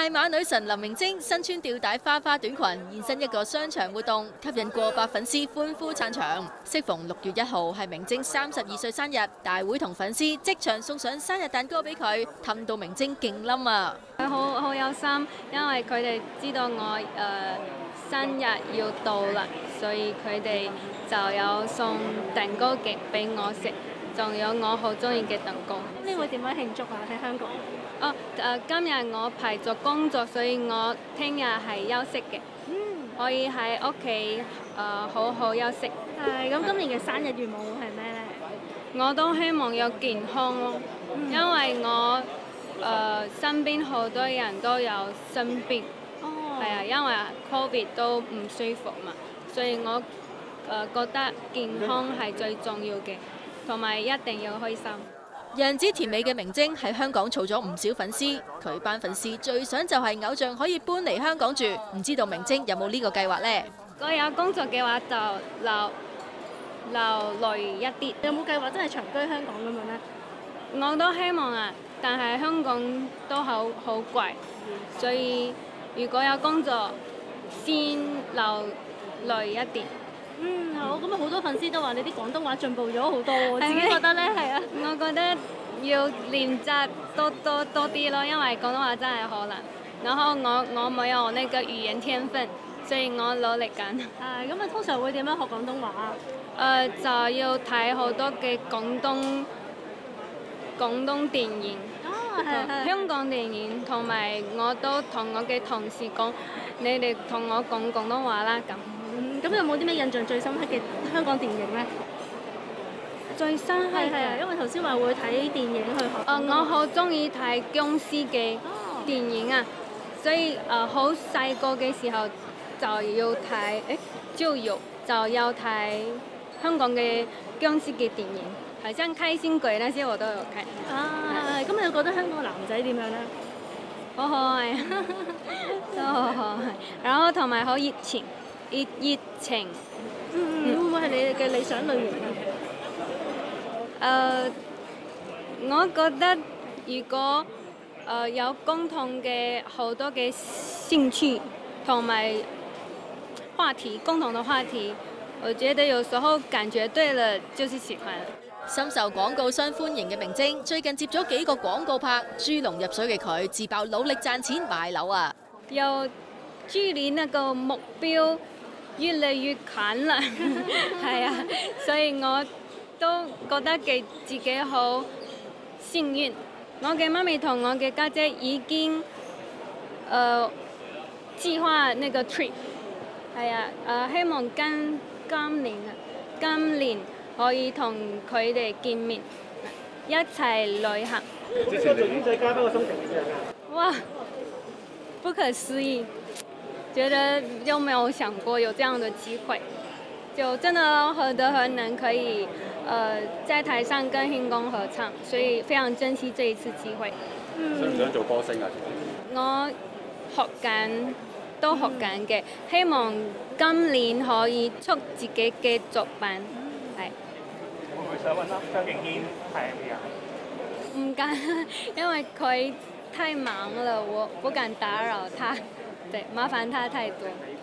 大馬女神林明禎身穿吊帶花花短裙現身一個商場活動，吸引過百粉絲歡呼撐場。適逢6月1號係明禎32歲生日，大會同粉絲即場送上生日蛋糕俾佢，氹到明禎勁冧啊！ 好有心，因為佢哋知道我生日要到啦，所以佢哋就有送蛋糕俾我食，仲有我好中意嘅蛋糕。 你會點樣慶祝啊？喺香港？ 今日我排咗工作，所以我聽日係休息嘅，可以喺屋企好好休息。 係咁，今年嘅生日願望係咩咧？ 我都希望有健康咯，因為我身邊好多人都有生病，係啊，因為 Covid 都唔舒服嘛，所以我覺得健康係最重要嘅，同埋一定要開心。 樣子甜美嘅明禎喺香港儲咗唔少粉絲，佢班粉絲最想就係偶像可以搬嚟香港住，唔知道明禎有冇呢個計劃呢？ 我有工作嘅話就留耐一啲。 有冇計劃真係長居香港咁樣呢？ 我都希望啊，但係香港都好貴，所以如果有工作，先留耐一啲。 好，咁好多粉絲都話你啲廣東話進步咗好多喎，自己覺得呢？係啊。 我覺得要練習多啲咯，因為廣東話真係好難。然後我沒有那個語言天分，所以我努力緊。 咁啊，通常會點樣學廣東話啊？ 就要睇好多嘅廣東電影，香港電影，同埋我都同我嘅同事講，你哋同我講廣東話啦咁。 咁有冇啲咩印象最深刻嘅香港電影呢？ 最深刻係啊，因為頭先話會睇電影去學。 我好中意睇僵屍嘅電影啊，所以好細個嘅時候就要睇，就要睇香港嘅僵屍嘅電影，好像開心鬼那些我都有看。 咁你覺得香港男仔點樣呢？ 好可愛，都好可愛，然後同埋好熱情。 會唔會係你嘅理想類型啊？ 我覺得如果有共同嘅好多嘅興趣同埋共同的話題，我覺得有時候感覺對了就是喜歡。 深受廣告商歡迎嘅明禎，最近接咗幾個廣告拍，豬籠入水嘅佢自爆努力賺錢買樓啊！ 有距離那個目標越嚟越近啦，係啊，所以我都覺得嘅自己好幸運。我嘅媽咪同我嘅家姐已經計劃那個 trip， 係啊，希望今年可以同佢哋見面，一齊旅行。 之前做魚仔加班個心情點樣啊？ 哇，不可思議！覺得就沒有想過有這樣的機會，就真的何德何能可以在台上跟慶功合唱，所以非常珍惜這一次機會。 想唔想做歌星啊？ 我都學緊嘅，希望今年可以出自己嘅作品。係。 會唔會想揾張敬軒拍 MV 啊？ 唔敢，因為佢太忙了，我不敢打擾他。對，麻煩他太多。